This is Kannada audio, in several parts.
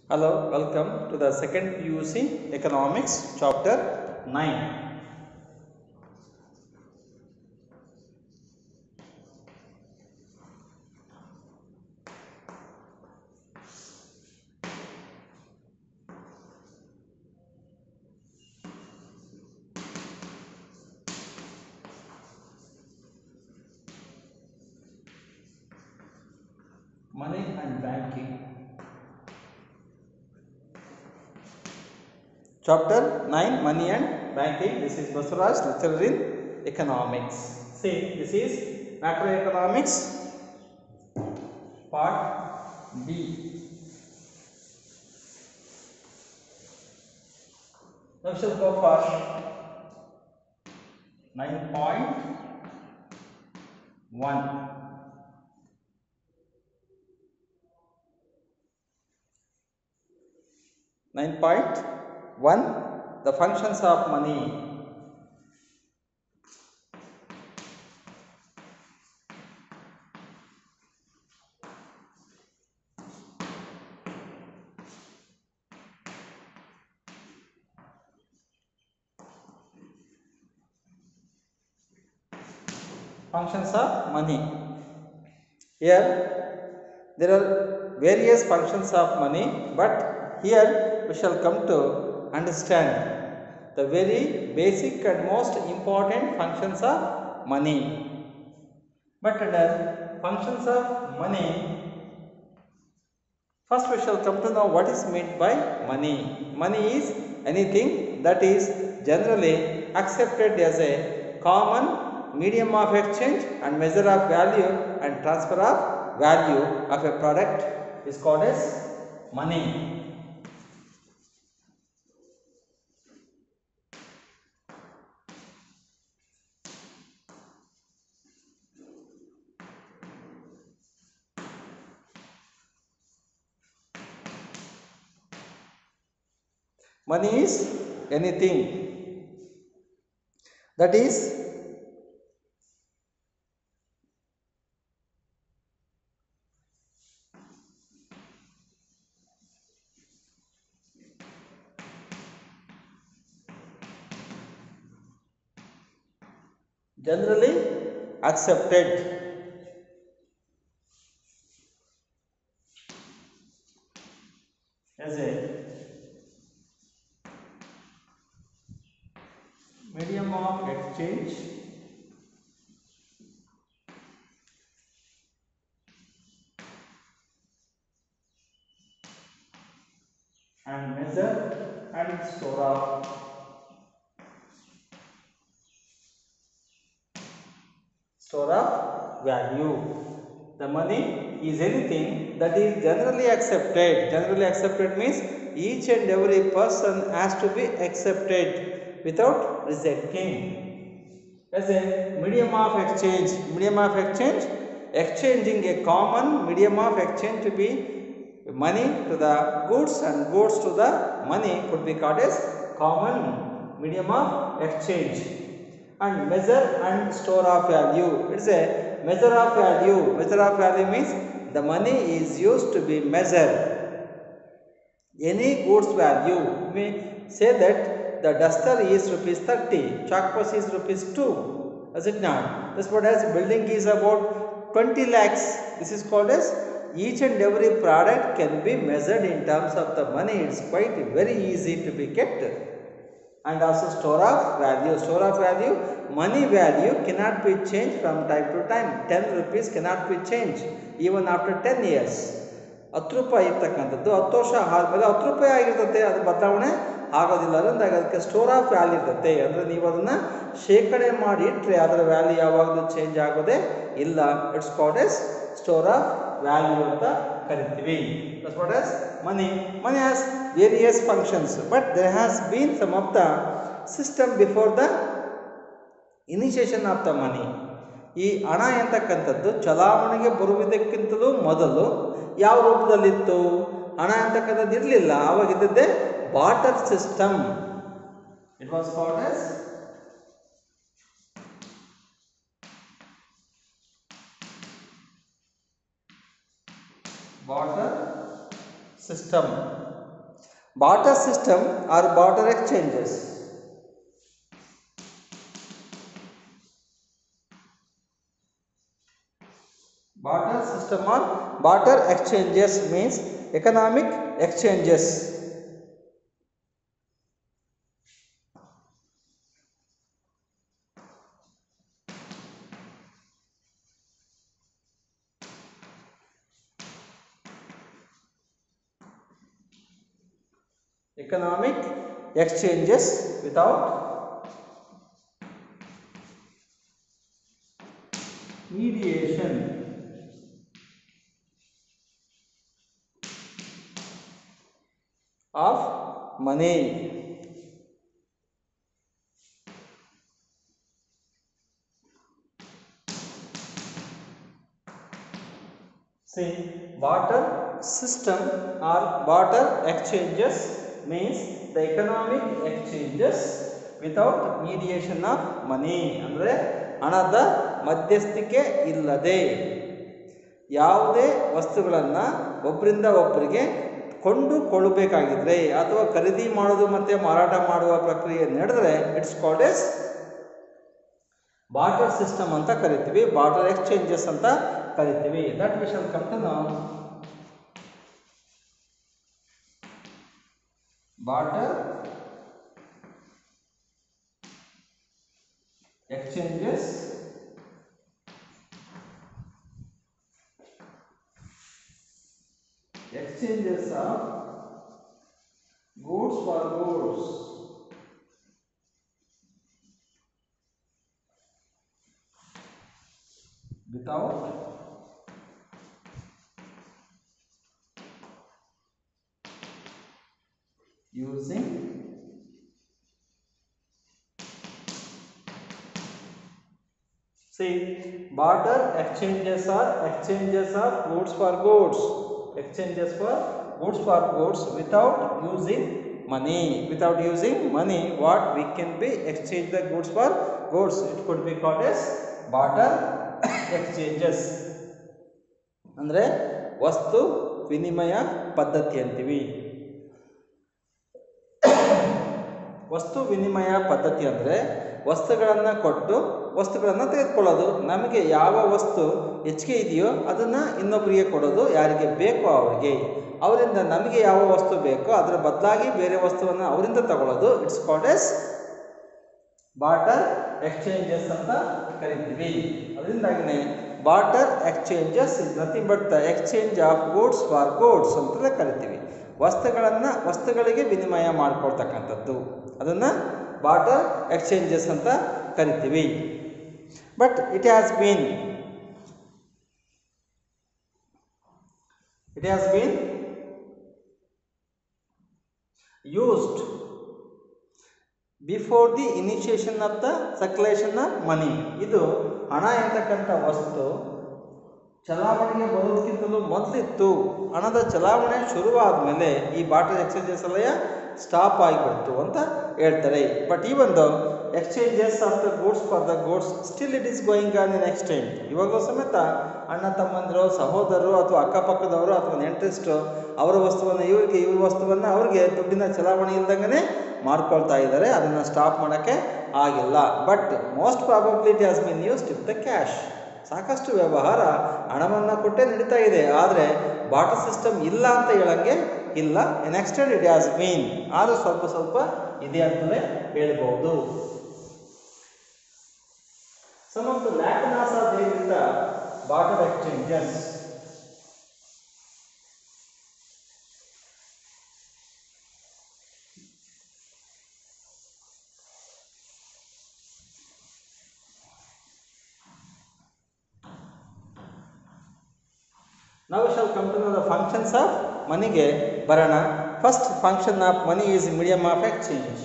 Hello, welcome to the second PUC Economics chapter 9. Money and banking. Chapter 9, Money and Banking. This is Basuraj, lecturer in Economics. See, this is Macroeconomics part B. Now we shall go for 9.1. 9.1, the functions of money. Functions of money. Here there are various functions of money, but here we shall come to understand the very basic and most important functions of money. But under functions of money, first we shall come to know what is meant by money. Money is anything that is generally accepted as a common medium of exchange and measure of value and transfer of value of a product is called as money. Money is anything that is generally accepted as a medium of exchange and measure and store of value. The money is anything that is generally accepted. Generally accepted means each and every person has to be accepted without rejecting. As a medium of exchange, exchanging a common medium of exchange to be money to the goods and goods to the money could be called as common medium of exchange. And measure and store of value. It is a measure of value. Measure of value means the money is used to be measured. Any goods value, you may say that the duster is rupees 30, chalk is rupees 2. Is it not? That's what as building is about 20 lakhs. This is called as each and every product can be measured in terms of the money. It's quite very easy to be kept. And also store of value. Store of value, money value cannot be changed from time to time. 10 rupees cannot be changed even after 10 years. 10 ರೂಪಾಯಿ ಇರ್ತಕ್ಕಂಥದ್ದು 10 ವರ್ಷ ಆದಮೇಲೆ 10 ರೂಪಾಯಿ ಆಗಿರ್ತದೆ, ಅದು ಬದಲಾವಣೆ ಆಗೋದಿಲ್ಲ. ಅಂದಾಗ ಅದಕ್ಕೆ ಸ್ಟೋರ್ ಆಫ್ ವ್ಯಾಲ್ಯೂ ಇರ್ತದೆ. ಅಂದರೆ ನೀವು ಅದನ್ನು ಶೇಖರಣೆ ಮಾಡಿ ಇಟ್ಟರೆ ಅದರ ವ್ಯಾಲ್ಯೂ ಯಾವಾಗಲೂ ಚೇಂಜ್ ಆಗೋದೇ ಇಲ್ಲ. It's called as store of value ಅಂತ ಕರಿತೀವಿ. That's what is money. Money has various functions, but there has been some of the system before the initiation of the money. ಈ ಹಣ ಎಂತಕ್ಕಂಥದ್ದು ಚಲಾವಣೆಗೆ ಬರುವುದಕ್ಕಿಂತಲೂ ಮೊದಲು ಯಾವ ರೂಪದಲ್ಲಿತ್ತು? ಹಣ ಅಂತಕ್ಕಂಥದ್ದು ಇರಲಿಲ್ಲ. ಆವಾಗಿದ್ದೇ barter system. It was called as barter system. Barter system or barter exchanges. Barter system or barter exchanges means economic exchanges. Economic exchanges without mediation of money. See, barter system or barter exchanges means the economic exchanges without mediation of money. ಅಂದರೆ ಹಣದ ಮಧ್ಯಸ್ಥಿಕೆ ಇಲ್ಲದೆ ಯಾವುದೇ ವಸ್ತುಗಳನ್ನು ಒಬ್ಬರಿಂದ ಒಬ್ಬರಿಗೆ ಕೊಂಡುಕೊಳ್ಳಬೇಕಾಗಿದ್ರೆ ಅಥವಾ ಖರೀದಿ ಮಾಡೋದು ಮತ್ತು ಮಾರಾಟ ಮಾಡುವ ಪ್ರಕ್ರಿಯೆ ನಡೆದರೆ it's called as barter system ಅಂತ ಕರಿತೀವಿ, ಬಾರ್ಟರ್ ಎಕ್ಸ್ಚೇಂಜಸ್ ಅಂತ ಕರಿತೀವಿ. That we shall come to now. Barter exchanges of goods for goods without using See, barter exchanges are exchanges of goods for goods. Exchanges for goods without using money. Without using money, what we can be exchange the goods for goods. It could be called as barter exchanges. ಅಂದರೆ ವಸ್ತು ವಿನಿಮಯ ಪದ್ಧತಿ ಅಂತೀವಿ. ವಸ್ತು ವಿನಿಮಯ ಪದ್ಧತಿ ಅಂದರೆ ವಸ್ತುಗಳನ್ನು ಕೊಟ್ಟು ವಸ್ತುಗಳನ್ನು ತೆಗೆದುಕೊಳ್ಳೋದು. ನಮಗೆ ಯಾವ ವಸ್ತು ಹೆಚ್ಚಿಗೆ ಇದೆಯೋ ಅದನ್ನು ಇನ್ನೊಬ್ಬರಿಗೆ ಕೊಡೋದು, ಯಾರಿಗೆ ಬೇಕೋ ಅವರಿಗೆ. ಅವರಿಂದ ನಮಗೆ ಯಾವ ವಸ್ತು ಬೇಕೋ ಅದರ ಬದಲಾಗಿ ಬೇರೆ ವಸ್ತುವನ್ನು ಅವರಿಂದ ತಗೊಳ್ಳೋದು. It's called as barter exchanges ಅಂತ ಕರಿತೀವಿ. ಅದರಿಂದಾಗಿನೇ barter exchanges is nothing but the exchange of goods for goods ಅಂತಲೇ ಕರಿತೀವಿ. ವಸ್ತುಗಳನ್ನು ವಸ್ತುಗಳಿಗೆ ವಿನಿಮಯ ಮಾಡಿಕೊಳ್ತಕ್ಕಂಥದ್ದು, ಅದನ್ನು ಬಾರ್ಟರ್ ಎಕ್ಸ್ಚೇಂಜಸ್ ಅಂತ ಕರಿತೀವಿ. But it has been used before the initiation of the circulation of money. ಇದು ಹಣ ಎಂತಕ್ಕಂಥ ವಸ್ತು ಚಲಾವಣೆಗೆ ಬರೋದಕ್ಕಿಂತಲೂ ಮೊದಲಿತ್ತು. ಹಣದ ಚಲಾವಣೆ ಶುರುವಾದ ಮೇಲೆ ಈ ಬಾರ್ಟರ್ ಎಕ್ಸ್ಚೇಂಜಸ್ ಎಲ್ಲ ಸ್ಟಾಪ್ ಆಗಿಬಿಡ್ತು ಅಂತ ಹೇಳ್ತಾರೆ. ಬಟ್ ಈ ಒಂದು exchanges of the goods for the goods still it is going on in exchange. ಇವಾಗಲೂ ಸಮೇತ ಅಣ್ಣ ತಮ್ಮಂದಿರು, ಸಹೋದರರು ಅಥವಾ ಅಕ್ಕಪಕ್ಕದವರು ಅಥವಾ ನೆಂಟರಿಸ್ಟು ಅವರ ವಸ್ತುವನ್ನು ಇವರಿಗೆ, ಇವ್ರ ವಸ್ತುವನ್ನು ಅವ್ರಿಗೆ ದುಡ್ಡಿನ ಚಲಾವಣೆ ಇಲ್ದಂಗೆ ಮಾಡ್ಕೊಳ್ತಾ ಇದ್ದಾರೆ. ಅದನ್ನು ಸ್ಟಾಪ್ ಮಾಡೋಕ್ಕೆ ಆಗಿಲ್ಲ. But most probably it has been used with the cash. ಸಾಕಷ್ಟು ವ್ಯವಹಾರ ಹಣವನ್ನು ಕೊಟ್ಟೇ ನಡೀತಾ ಇದೆ. ಆದರೆ ಬಾರ್ಟರ್ ಸಿಸ್ಟಮ್ ಇಲ್ಲ ಅಂತ ಹೇಳಂಗೆ ಇಲ್ಲ. ನೆಕ್ಸ್ಟ್ ಇಟ್ ಹ್ಯಾಸ್ ಬೀನ್, ಆದರೂ ಸ್ವಲ್ಪ ಸ್ವಲ್ಪ ಇದೆ ಅಂತಲೇ ಹೇಳ್ಬೋದು. Some of the lacunas are there in the barter exchanges. Now we shall come to know the functions of money ಗೆ ಬರೋಣ. First function of money is medium of exchange.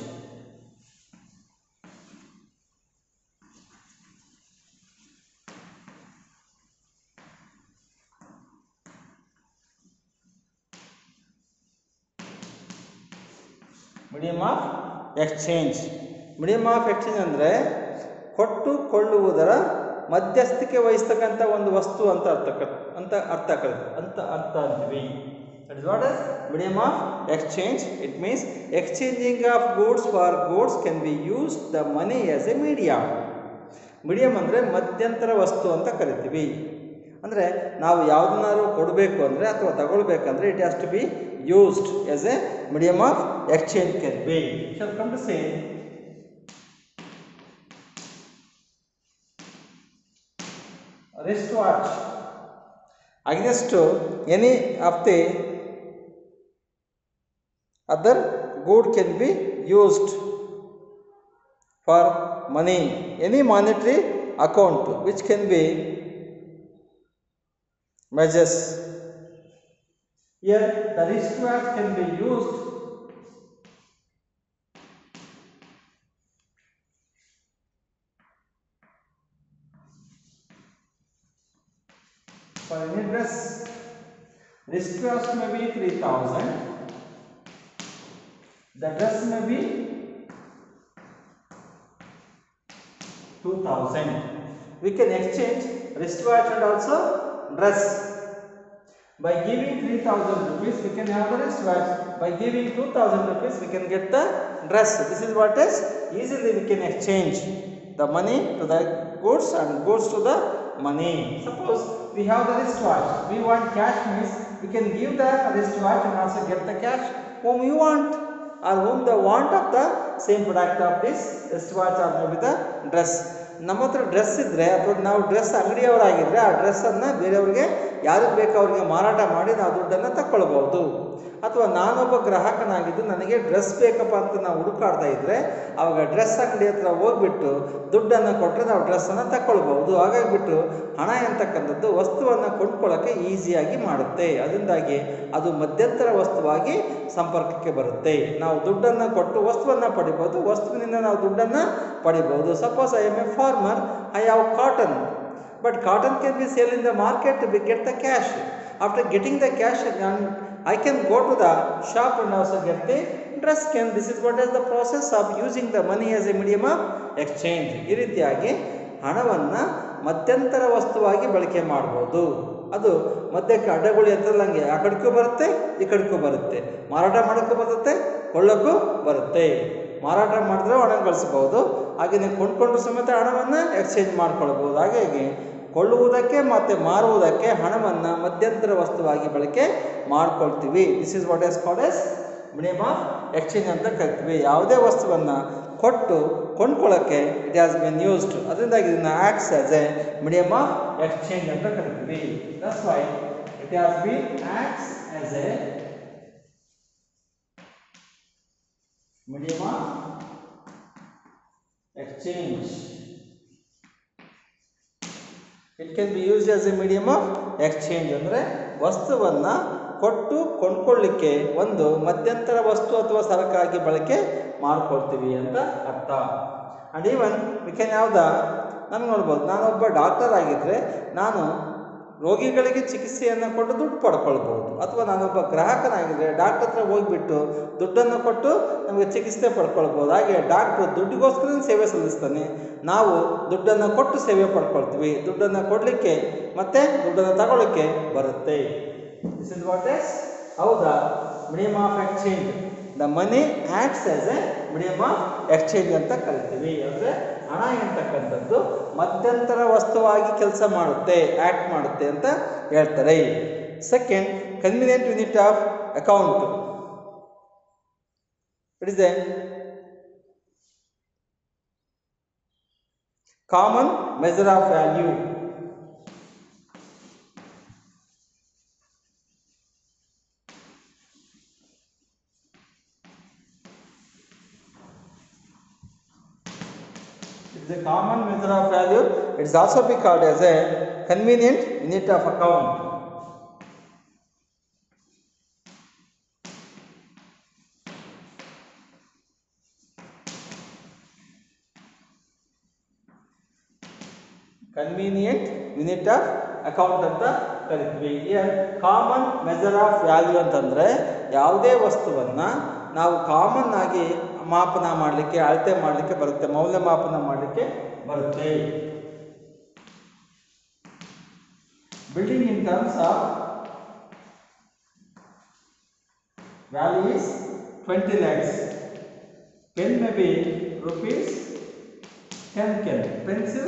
Medium of exchange. Medium of exchange ಅಂದರೆ ಕೊಟ್ಟು ಕೊಳ್ಳುವುದರ ಮಧ್ಯಸ್ಥಿಕೆ ವಹಿಸ್ತಕ್ಕಂಥ ಒಂದು ವಸ್ತು ಅಂತ ಅರ್ಥ ಅಂತೀವಿ. That is what is medium of exchange. It means exchanging of goods for goods can be used the money as a medium. Medium ಅಂದರೆ ಮಧ್ಯಂತರ ವಸ್ತು ಅಂತ ಕರಿತೀವಿ. ಅಂದರೆ ನಾವು ಯಾವುದನ್ನಾರು ಕೊಡಬೇಕು ಅಂದರೆ ಅಥವಾ ತಗೊಳ್ಬೇಕಂದ್ರೆ it has to be used as a medium of exchange can be. Shall come to say wristwatch against any of the other good can be used for money, any monetary account which can be measures. Here the wristwatch can be used for any dress. Wristwatch may be 3,000. The dress may be 2,000. We can exchange wristwatch and also dress. By giving 3,000 rupees, we can have the wristwatch. By giving 2,000 rupees, we can get the dress. This is what is easily we can exchange the money to the goods and goods to the money. Suppose we have the wristwatch. We want cash means we can give the wristwatch and also get the cash whom you want or whom the want of the same product of this wristwatch or maybe the dress. ನಮ್ಮ ಹತ್ರ ಡ್ರೆಸ್ ಇದ್ದರೆ ಅಥವಾ ನಾವು ಡ್ರೆಸ್ ಅಂಗಡಿಯವರಾಗಿದ್ದರೆ ಆ ಡ್ರೆಸ್ಸನ್ನು ಬೇರೆಯವ್ರಿಗೆ ಯಾರಿಗೆ ಬೇಕೋ ಅವ್ರಿಗೆ ಮಾರಾಟ ಮಾಡಿ ನಾವು ದುಡ್ಡನ್ನು ತಗೊಳ್ಬೋದು. ಅಥವಾ ನಾನೊಬ್ಬ ಗ್ರಾಹಕನಾಗಿದ್ದು ನನಗೆ ಡ್ರೆಸ್ ಬೇಕಪ್ಪ ಅಂತ ನಾವು ಹುಡುಕಾಡ್ತಾ ಇದ್ದರೆ ಆವಾಗ ಡ್ರೆಸ್ ಅಂಗಡಿ ಹತ್ರ ಹೋಗ್ಬಿಟ್ಟು ದುಡ್ಡನ್ನು ಕೊಟ್ಟರೆ ನಾವು ಡ್ರೆಸ್ಸನ್ನು ತಗೊಳ್ಬೋದು. ಹಾಗಾಗಿಬಿಟ್ಟು ಹಣ ಎಂತಕ್ಕಂಥದ್ದು ವಸ್ತುವನ್ನು ಕೊಂಡ್ಕೊಳ್ಳೋಕ್ಕೆ ಈಸಿಯಾಗಿ ಮಾಡುತ್ತೆ. ಅದರಿಂದಾಗಿ ಅದು ಮಧ್ಯಂತರ ವಸ್ತುವಾಗಿ ಸಂಪರ್ಕಕ್ಕೆ ಬರುತ್ತೆ. ನಾವು ದುಡ್ಡನ್ನು ಕೊಟ್ಟು ವಸ್ತುವನ್ನು ಪಡಿಬೋದು, ವಸ್ತುವಿನಿಂದ ನಾವು ದುಡ್ಡನ್ನು ಪಡಿಬೋದು. Suppose I am a farmer, I have cotton, but cotton can be sold in the market to get the cash. After getting the cash, I can go to the shop and also get the dress. This is what is the process of using the money as a medium of exchange. ಈ ರೀತಿಯಾಗಿ ಹಣವನ್ನು ಮಧ್ಯಂತರ ವಸ್ತುವಾಗಿ ಬಳಕೆ ಮಾಡ್ಬೋದು. ಅದು ಮಧ್ಯಕ್ಕೆ ಅಡ್ಡಗೋಳಿ ಅಂತಲ್ಲಂಗೆ ಆ ಕಡೆಗೂ ಬರುತ್ತೆ, ಈ ಕಡೆಗೂ ಬರುತ್ತೆ. ಮಾರಾಟ ಮಾಡೋಕ್ಕೂ ಬರುತ್ತೆ, ಕೊಳ್ಳೋಕ್ಕೂ ಬರುತ್ತೆ. ಮಾರಾಟ ಮಾಡಿದ್ರೆ ಹಣ ಗಳಿಸ್ಬೋದು, ಹಾಗೆ ನೀವು ಕೊಂಡ್ಕೊಂಡು ಸಮೇತ ಹಣವನ್ನು ಎಕ್ಸ್ಚೇಂಜ್ ಮಾಡ್ಕೊಳ್ಬೋದು. ಹಾಗಾಗಿ ಕೊಳ್ಳುವುದಕ್ಕೆ ಮತ್ತು ಮಾರುವುದಕ್ಕೆ ಹಣವನ್ನು ಮಧ್ಯಂತರ ವಸ್ತುವಾಗಿ ಬಳಕೆ ಮಾಡ್ಕೊಳ್ತೀವಿ. This is what is called as medium of exchange ಅಂತ ಕರಿತೀವಿ. ಯಾವುದೇ ವಸ್ತುವನ್ನು ಕೊಟ್ಟು ಕೊಂಡ್ಕೊಳ್ಳೋಕ್ಕೆ ಇಟ್ ಹ್ಯಾಸ್ ಬಿನ್ ಯೂಸ್ಡ್. ಅದರಿಂದಾಗಿ ಇದನ್ನು acts as a medium of exchange ಅಂತ ಕರಿತೀವಿ. That's why it has been acts as a medium of exchange. It can be used as a medium of exchange. ಅಂದರೆ ವಸ್ತುವನ್ನು ಕೊಟ್ಟು ಕೊಂಡ್ಕೊಳ್ಳಿಕ್ಕೆ ಒಂದು ಮಧ್ಯಂತರ ವಸ್ತು ಅಥವಾ ಸರಕಾಗಿ ಬಳಕೆ ಮಾಡ್ಕೊಳ್ತೀವಿ ಅಂತ ಅರ್ಥ. And even we can have the, ನಮ್ಗೆ ನೋಡ್ಬೋದು, ನಾನೊಬ್ಬ ಡಾಕ್ಟರ್ ಆಗಿದ್ದರೆ ನಾನು ರೋಗಿಗಳಿಗೆ ಚಿಕಿತ್ಸೆಯನ್ನು ಕೊಟ್ಟು ದುಡ್ಡು ಪಡ್ಕೊಳ್ಬೋದು. ಅಥವಾ ನಾನೊಬ್ಬ ಗ್ರಾಹಕನಾಗಿದ್ದರೆ ಡಾಕ್ಟರ್ ಹತ್ರ ಹೋಗಿಬಿಟ್ಟು ದುಡ್ಡನ್ನು ಕೊಟ್ಟು ನಮಗೆ ಚಿಕಿತ್ಸೆ ಪಡ್ಕೊಳ್ಬೋದು. ಹಾಗೆ ಡಾಕ್ಟ್ರು ದುಡ್ಡಿಗೋಸ್ಕರ ಸೇವೆ ಸಲ್ಲಿಸ್ತಾನೆ, ನಾವು ದುಡ್ಡನ್ನು ಕೊಟ್ಟು ಸೇವೆ ಪಡ್ಕೊಳ್ತೀವಿ. ದುಡ್ಡನ್ನು ಕೊಡಲಿಕ್ಕೆ ಮತ್ತು ದುಡ್ಡನ್ನು ತಗೊಳ್ಳಿಕ್ಕೆ ಬರುತ್ತೆ. This is what is how the medium of exchange. The money acts as a medium of exchange ಅಂತ ಕರಿತೀವಿ. ಅಂದರೆ ಹಣ ಎಂತಕ್ಕಂಥದ್ದು ಮಧ್ಯಂತರ ವಸ್ತುವಾಗಿ ಕೆಲಸ ಮಾಡುತ್ತೆ, ಆ್ಯಕ್ಟ್ ಮಾಡುತ್ತೆ ಅಂತ ಹೇಳ್ತಾರೆ. Second, convenient unit of account. It is a common measure of value. It is a common measure of value. It is also be called as a convenient unit of account. Convenient unit of account ಅಂತ ಕರಿತೀವಿ. Here common measure of value ಅಂತಂದರೆ ಯಾವುದೇ ವಸ್ತುವನ್ನು ನಾವು ಕಾಮನ್ ಆಗಿ ಮಾಪನ ಮಾಡಲಿಕ್ಕೆ, ಅಳತೆ ಮಾಡಲಿಕ್ಕೆ ಬರುತ್ತೆ, ಮೌಲ್ಯಮಾಪನ ಮಾಡಲಿಕ್ಕೆ ಬರುತ್ತೆ. Building in terms of value is 20 lakhs. Pen may be rupees 10 can. Pencil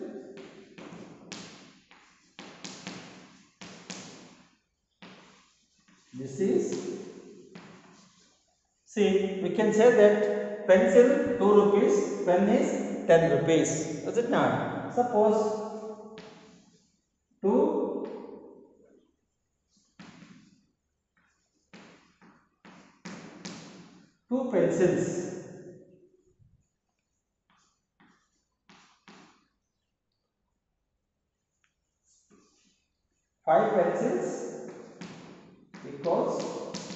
this is, see, we can say that pencil 2 rupees, pen is 10 rupees. Is it not? Suppose two pencils, five pencils equals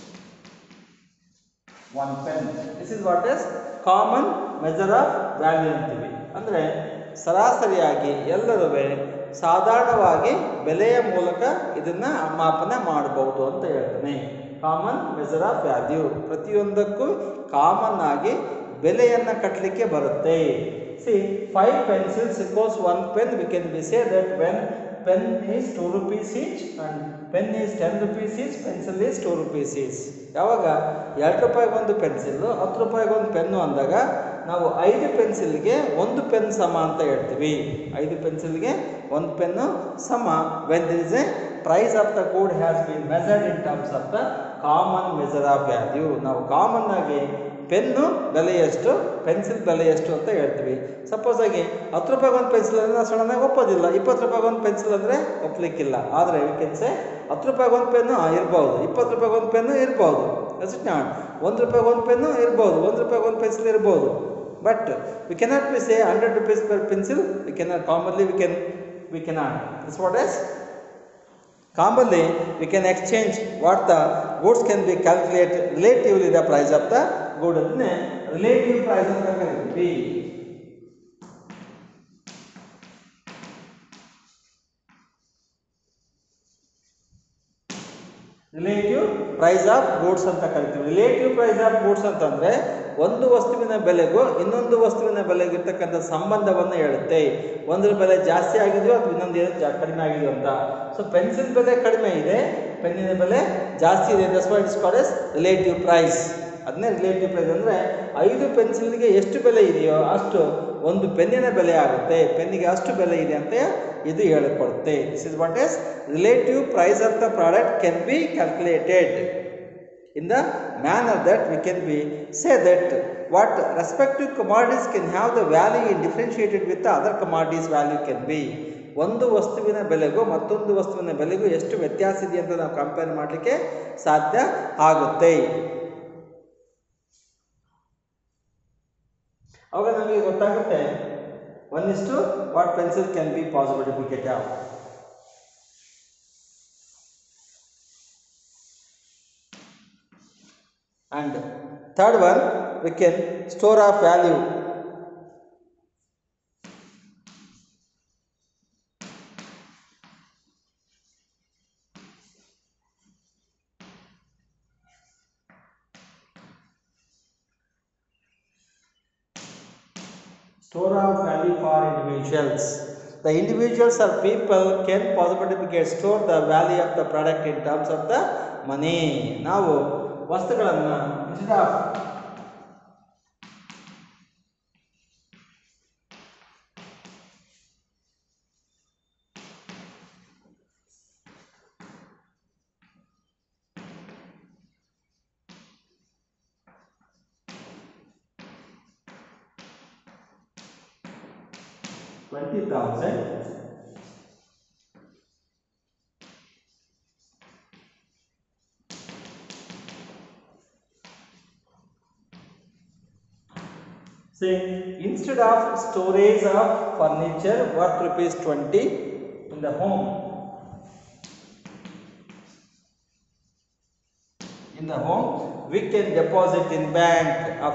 one pen. This is what is common measure of value ಅಂತೀವಿ. ಅಂದರೆ ಸರಾಸರಿಯಾಗಿ ಎಲ್ಲರೂ ಸಾಧಾರಣವಾಗಿ ಬೆಲೆಯ ಮೂಲಕ ಇದನ್ನ ಮಾಪನ ಮಾಡಬಹುದು ಅಂತ ಹೇಳ್ತಾನೆ. ಕಾಮನ್ ಮೆಜರ್ ಆಫ್ ವ್ಯಾಲ್ಯೂ, ಪ್ರತಿಯೊಂದಕ್ಕೂ ಕಾಮನ್ ಆಗಿ ಬೆಲೆಯನ್ನು ಕಟ್ಟಲಿಕ್ಕೆ ಬರುತ್ತೆ. See 5 pencils equals 1 pen. We can say that when pen is 2 rupees each and pen is 10 rupees each, pencil is 2 rupees each. ಯಾವಾಗ 2 ರೂಪಾಯಿಗೆ ಒಂದು ಪೆನ್ಸಿಲ್, 10 ರೂಪಾಯಿಗೆ ಒಂದು ಪೆನ್ನು ಅಂದಾಗ ನಾವು 5 ಪೆನ್ಸಿಲ್ಗೆ ಒಂದು ಪೆನ್ ಸಮ ಅಂತ ಹೇಳ್ತೀವಿ. 5 ಪೆನ್ಸಿಲ್ಗೆ ಒಂದು ಪೆನ್ನು ಸಮ. when there is a price of the good has been measured in terms of the common measure of value. ನಾವು ಕಾಮನ್ ಆಗಿ ಪೆನ್ನು ಬೆಲೆ ಎಷ್ಟು, ಪೆನ್ಸಿಲ್ ಬೆಲೆ ಎಷ್ಟು ಅಂತ ಹೇಳ್ತೀವಿ. ಸಪೋಸ್ ಆಗಿ 10 ರೂಪಾಯಿಗೆ ಒಂದು ಪೆನ್ಸಿಲ್ ಅಂದರೆ ನಾವು ಸಡನ್ನಾಗಿ ಒಪ್ಪೋದಿಲ್ಲ. 20 ರೂಪಾಯಿಗೆ ಒಂದು ಪೆನ್ಸಿಲ್ ಅಂದರೆ ಒಪ್ಪಲಿಕ್ಕಿಲ್ಲ. ಆದರೆ ವಿ ಕ್ಯಾನ್ ಸೇ 10 ರೂಪಾಯಿಗೆ ಒಂದು ಪೆನ್ನು ಇರ್ಬೋದು, 20 ರೂಪಾಯಿಗೆ ಒಂದು ಪೆನ್ನು ಇರ್ಬೋದು. Is it not? 1 ರೂಪಾಯಿಗೆ ಒಂದು ಪೆನ್ನು ಇರ್ಬೋದು, 1 ರೂಪಾಯಿಗೆ ಒಂದು ಪೆನ್ಸಿಲ್ ಇರ್ಬೋದು. But we cannot be say 100 rupees per pencil. We cannot commonly we cannot. That's what is commonly we can exchange what the goods can be calculated relatively the price of the good. ಅದನ್ನೇ ರಿಲೇಟಿವ್ ಪ್ರೈಸ್ ಅಂತ ಕರೀತೀವಿ. ರಿಲೇಟಿವ್ ಪ್ರೈಸ್ ಆಫ್ ಗೂಡ್ಸ್ ಅಂತ ಕರಿತೀವಿ. ರಿಲೇಟಿವ್ ಪ್ರೈಸ್ ಆಫ್ ಗೂಡ್ಸ್ ಅಂತಂದ್ರೆ ಒಂದು ವಸ್ತುವಿನ ಬೆಲೆಗೂ ಇನ್ನೊಂದು ವಸ್ತುವಿನ ಬೆಲೆಗೂ ಇರ್ತಕ್ಕಂಥ ಸಂಬಂಧವನ್ನು ಹೇಳುತ್ತೆ. ಒಂದರ ಬೆಲೆ ಜಾಸ್ತಿ ಆಗಿದೆಯೋ ಅಥವಾ ಇನ್ನೊಂದು ಕಡಿಮೆ ಆಗಿದೆಯೋ ಅಂತ. ಸೊ ಪೆನ್ಸಿಲ್ ಬೆಲೆ ಕಡಿಮೆ ಇದೆ, ಪೆನ್ನಿನ ಬೆಲೆ ಜಾಸ್ತಿ ಇದೆ. That's why it is called as relative price. ಅದನ್ನೇ ರಿಲೇಟಿವ್ ಪ್ರೈಸ್ ಅಂದರೆ 5 ಪೆನ್ಸಿಲ್ಗೆ ಎಷ್ಟು ಬೆಲೆ ಇದೆಯೋ ಅಷ್ಟು ಒಂದು ಪೆನ್ನಿನ ಬೆಲೆ ಆಗುತ್ತೆ, ಪೆನ್ನಿಗೆ ಅಷ್ಟು ಬೆಲೆ ಇದೆ ಅಂತ ಇದು ಹೇಳಿಕೊಡುತ್ತೆ. This is what is relative price of the product can be calculated in the manner that we can be say that what respective commodities can have the value in differentiated with the other commodities value can be. ಒಂದು ವಸ್ತುವಿನ ಬೆಲೆಗೂ ಮತ್ತೊಂದು ವಸ್ತುವಿನ ಬೆಲೆಗೂ ಎಷ್ಟು ವ್ಯತ್ಯಾಸ ಇದೆ ಅಂತ ನಾವು ಕಂಪೇರ್ ಮಾಡಲಿಕ್ಕೆ ಸಾಧ್ಯ ಆಗುತ್ತೆ. ಅವಾಗ ನಮಗೆ ಗೊತ್ತಾಗುತ್ತೆ 1:1 what pencil can be possible to be get out. And third one, we can store of value. Store of value for individuals. The individuals or people can possibly get store the value of the product in terms of the money. ನಾವು ವಸ್ತುಗಳನ್ನು instead of $20,000 say instead of storage of furniture worth ₹20 in the home, we can deposit in bank of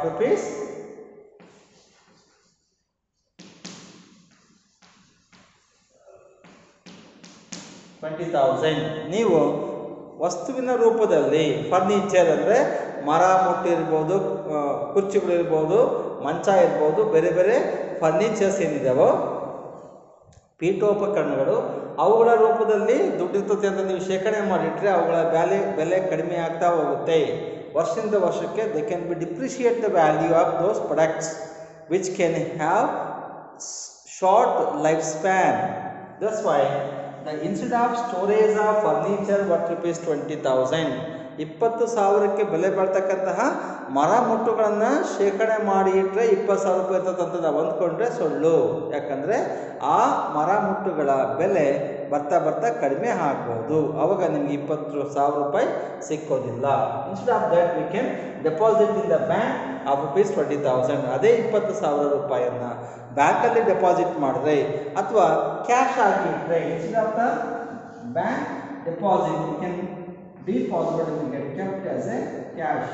₹20,000. ನೀವು ವಸ್ತುವಿನ ರೂಪದಲ್ಲಿ ಫರ್ನಿಚರ್ ಅಂದರೆ ಮರ ಮುಟ್ಟಿರ್ಬೋದು, ಕುರ್ಚಿಗಳಿರ್ಬೋದು, ಮಂಚ ಇರ್ಬೋದು, ಬೇರೆ ಬೇರೆ ಫರ್ನಿಚರ್ಸ್ ಏನಿದಾವೋ ಪೀಠೋಪಕರಣಗಳು, ಅವುಗಳ ರೂಪದಲ್ಲಿ ದುಡ್ಡಿರ್ತದೆ ಅಂತ ನೀವು ಶೇಖರಣೆ ಮಾಡಿಟ್ರೆ ಅವುಗಳ ಬೆಲೆ ಕಡಿಮೆ ಆಗ್ತಾ ಹೋಗುತ್ತೆ. ವರ್ಷದಿಂದ ವರ್ಷಕ್ಕೆ they can be depreciate the value of those products which can have short lifespan. That's why the instead of storage of furniture worth rupees 20,000, 20,000ಕ್ಕೆ ಬೆಲೆ ಬಾಳ್ತಕ್ಕಂತಹ ಮರ ಮುಟ್ಟುಗಳನ್ನು ಶೇಖರಣೆ ಮಾಡಿ ಇಟ್ಟರೆ 20,000 ರೂಪಾಯಿ ಇರ್ತದಂತ ನಾವು ಅಂದ್ಕೊಂಡ್ರೆ ಸುಳ್ಳು. ಯಾಕಂದರೆ ಆ ಮರ ಮುಟ್ಟುಗಳ ಬೆಲೆ ಬರ್ತಾ ಬರ್ತಾ ಕಡಿಮೆ ಆಗ್ಬೋದು. ಅವಾಗ ನಿಮ್ಗೆ 20,000 ರೂಪಾಯಿ ಸಿಕ್ಕೋದಿಲ್ಲ. Instead of that we can deposit in the bank of rupees 20,000. ಅದೇ 20,000 ರೂಪಾಯಿಯನ್ನು ಬ್ಯಾಂಕಲ್ಲಿ ಡೆಪಾಸಿಟ್ ಮಾಡಿದ್ರೆ ಅಥವಾ ಕ್ಯಾಶ್ ಆಗಿ ಇಟ್ಟರೆ instead of the bank deposit we can deposit will get kept as a cash.